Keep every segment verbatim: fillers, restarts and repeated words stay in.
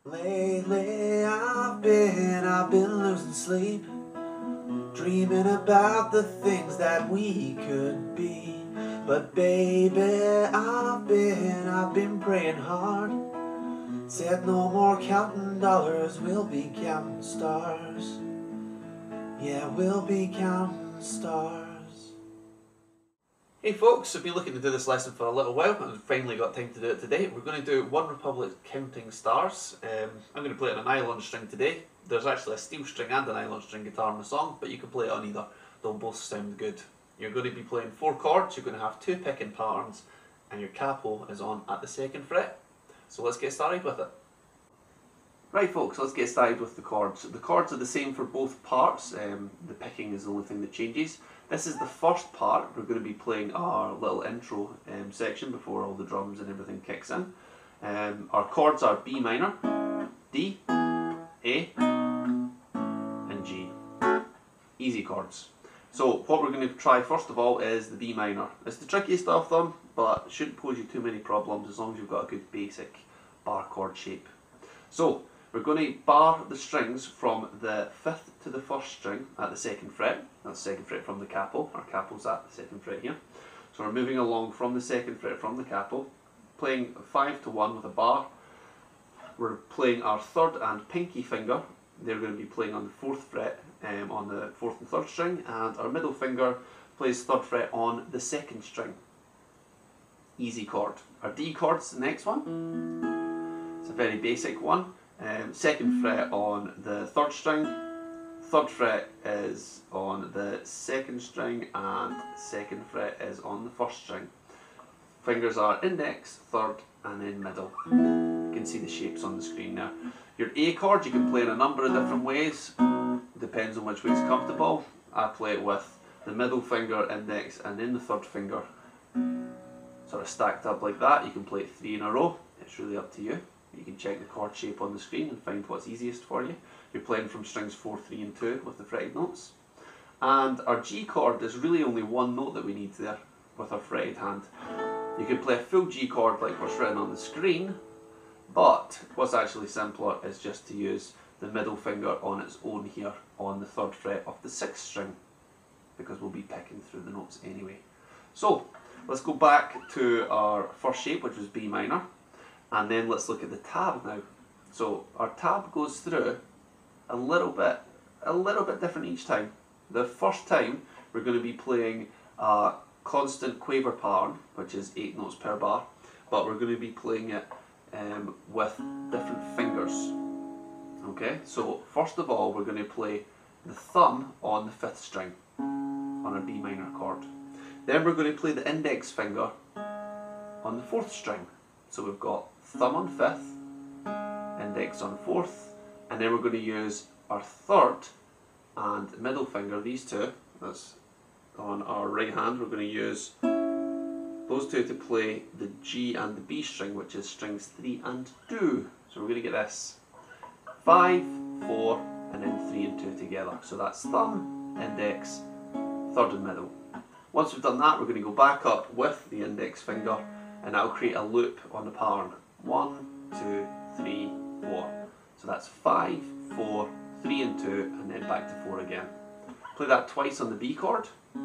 Lately I've been, I've been losing sleep, dreaming about the things that we could be. But baby, I've been, I've been praying hard. Said no more counting dollars, we'll be counting stars. Yeah, we'll be counting stars. Hey folks, I've been looking to do this lesson for a little while and finally got time to do it today. We're going to do One Republic Counting Stars. Um, I'm going to play it on a nylon string today. There's actually a steel string and a nylon string guitar in the song, but you can play it on either. They'll both sound good. You're going to be playing four chords, you're going to have two picking patterns, and your capo is on at the second fret. So let's get started with it. Right folks, let's get started with the chords. The chords are the same for both parts, um, the picking is the only thing that changes. This is the first part. We're going to be playing our little intro um, section before all the drums and everything kicks in. Um, our chords are B minor, D, A, and G. Easy chords. So what we're going to try first of all is the B minor. It's the trickiest of them, but it shouldn't pose you too many problems as long as you've got a good basic bar chord shape. So we're going to bar the strings from the fifth to the first string at the second fret. That's the second fret from the capo. Our capo's at the second fret here. So we're moving along from the second fret from the capo, playing five to one with a bar. We're playing our third and pinky finger. They're going to be playing on the fourth fret um, on the fourth and third string, and our middle finger plays third fret on the second string. Easy chord. Our D chord's the next one. It's a very basic one. Um, second fret on the third string, third fret is on the second string, and second fret is on the first string. Fingers are index, third, and then middle. You can see the shapes on the screen now. Your A chord you can play in a number of different ways, depends on which way is comfortable. I play it with the middle finger, index, and then the third finger sort of stacked up like that. You can play it three in a row, it's really up to you. You can check the chord shape on the screen and find what's easiest for you. You're playing from strings four, three and two with the fretted notes. And our G chord is really only one note that we need there with our fretted hand. You could play a full G chord like what's written on the screen, but what's actually simpler is just to use the middle finger on its own here on the third fret of the sixth string, because we'll be picking through the notes anyway. So let's go back to our first shape, which was B minor. And then let's look at the tab now. So our tab goes through a little bit, a little bit different each time. The first time we're going to be playing a constant quaver pattern, which is eight notes per bar, but we're going to be playing it um, with different fingers. Okay, so first of all we're going to play the thumb on the fifth string on our B minor chord. Then we're going to play the index finger on the fourth string. So we've got thumb on fifth, index on fourth, and then we're going to use our third and middle finger, these two, that's on our right hand. We're going to use those two to play the G and the B string, which is strings three and two. So we're going to get this five, four, and then three and two together. So that's thumb, index, third and middle. Once we've done that, we're going to go back up with the index finger, and that'll create a loop on the pattern. One, two, three, four. So that's five, four, three and two, and then back to four again. Play that twice on the B chord.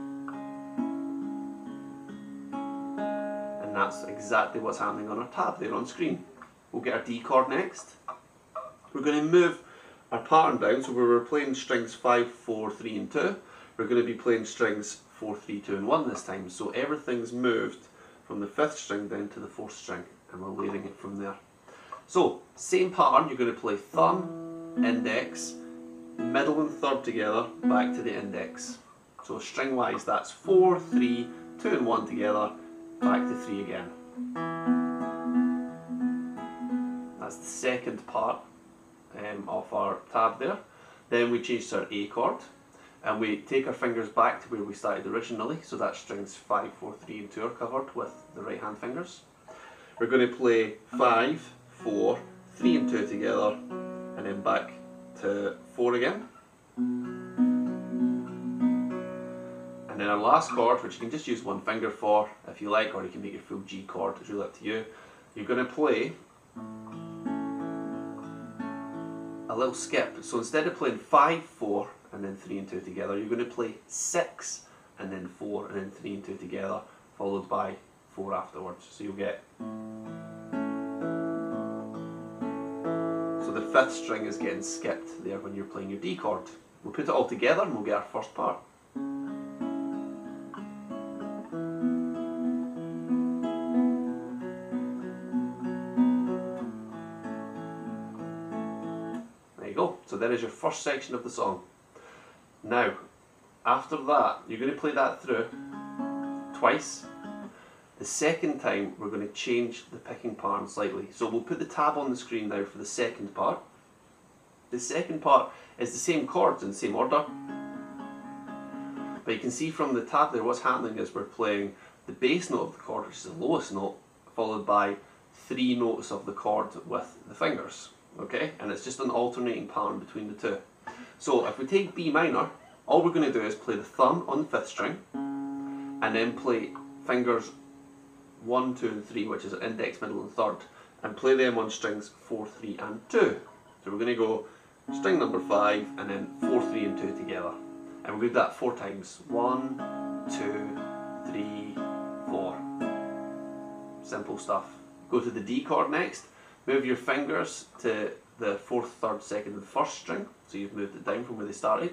And that's exactly what's happening on our tab there on screen. We'll get our D chord next. We're going to move our pattern down, so we were playing strings five, four, three and two. We're going to be playing strings four, three, two and one this time. So everything's moved from the fifth string down to the fourth string, and we're layering it from there. So, same pattern, you're going to play thumb, index, middle and third together, back to the index. So string wise that's four, three, two and one together, back to three again. That's the second part um, of our tab there. Then we change to our A chord, and we take our fingers back to where we started originally, so that strings five, four, three and two are covered with the right hand fingers. We're going to play five, four, three and two together, and then back to four again. And then our last chord, which you can just use one finger for if you like, or you can make your full G chord, it's really up to you. You're going to play a little skip. So instead of playing five, four, and then three and two together, you're going to play six, and then four, and then three and two together, followed by four afterwards. So you'll get... So the fifth string is getting skipped there when you're playing your D chord. We'll put it all together and we'll get our first part. There you go. So there is your first section of the song. Now, after that, you're going to play that through twice. The second time, we're going to change the picking pattern slightly. So we'll put the tab on the screen now for the second part. The second part is the same chords in the same order. But you can see from the tab there what's happening is we're playing the bass note of the chord, which is the lowest note, followed by three notes of the chord with the fingers. Okay? And it's just an alternating pattern between the two. So if we take B minor, all we're going to do is play the thumb on the fifth string, and then play fingers one, two and three, which is index, middle and third, and play them on strings four, three and two. So we're going to go string number five and then four, three and two together. And we'll do that four times. One, two, three, four. Simple stuff. Go to the D chord next. Move your fingers to the fourth, third, second and first string. So you've moved it down from where they started.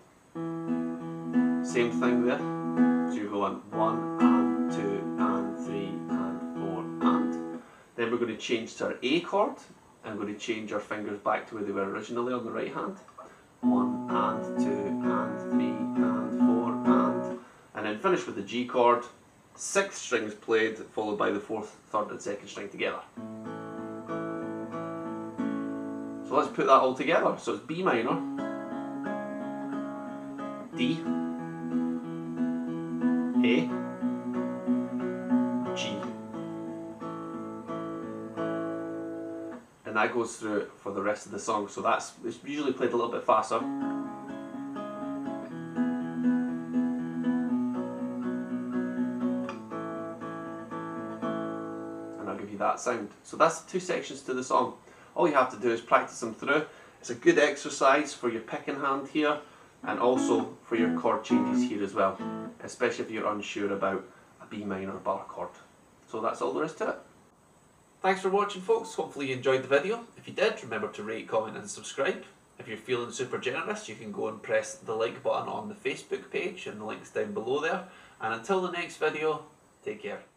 Same thing there. So you're going one and two and three and four and. Then we're going to change to our A chord, and we're going to change our fingers back to where they were originally on the right hand. One and two and three and four and. And then finish with the G chord. Six strings played, followed by the fourth, third and second string together. So let's put that all together. So it's B minor, D, A, G. And that goes through for the rest of the song. So that's, it's usually played a little bit faster. And I'll give you that sound. So that's the two sections to the song. All you have to do is practice them through. It's a good exercise for your picking hand here, and also for your chord changes here as well, especially if you're unsure about a B minor bar chord. So that's all there is to it. Thanks for watching, folks. Hopefully you enjoyed the video. If you did, remember to rate, comment and subscribe. If you're feeling super generous, you can go and press the like button on the Facebook page, and the link's down below there. And until the next video, take care.